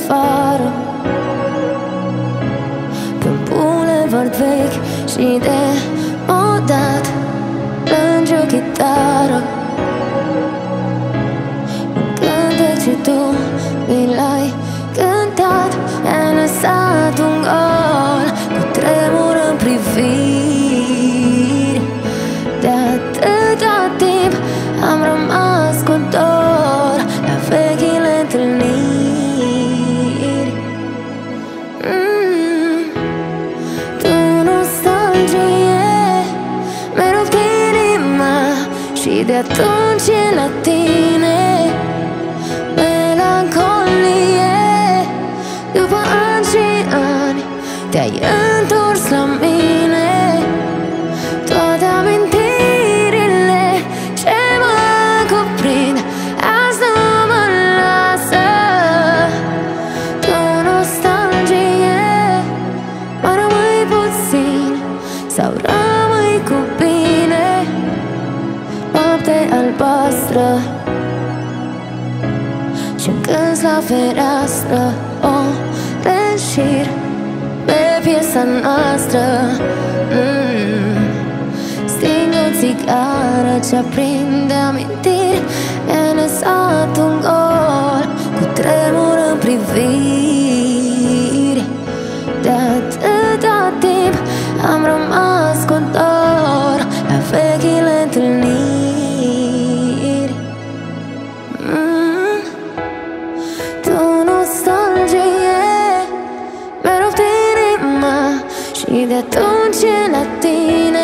afară, pe-un bulevard vechi și de modat, plânge o chitară, un cântec și tu mi l-ai cântat. Mi-ai lăsat un gol cu tremur în priviri. De atâta timp am rămas cu dor la vechile întâlniri. Tu nostalgie mi-ai rupt inima și de atunci e la tine melancolie. După ani și ani te-ai întors la mine. Toate amintirile ce mă cuprind azi nu mă lasă. Tu nostalgie, mă rămâi puțin sau rămâi cu bine. Noapte albastră și-mi cânti la fereastră o reșir pe piesa noastră. Sting o țigară ce aprinde amintiri. Mi-ai lăsat un gol cu tremur în priviri. De atâta timp am rămas cu dor la vechile întâlniri. Tu nostalgie mi-ai rupt inima și de atunci e la tine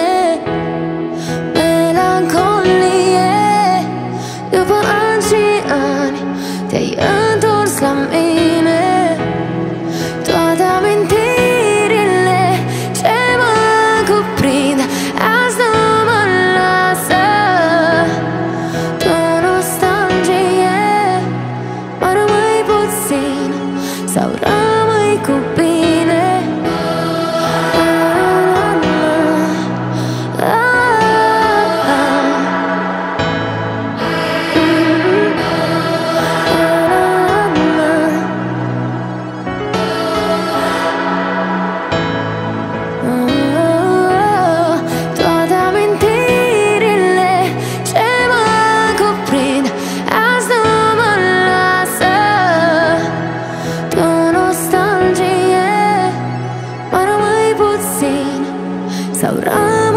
melancolie. După ani și ani te-ai întors la mine. Toate amintirile ce mă cuprind azi nu mă lasă. Tu nostalgie, mă rămâi puțin sau rămâi cu bine. Toate amintirile ce mă cuprind azi nu mă lasă. Tu nostalgie, mă rămâi puțin sau rămâi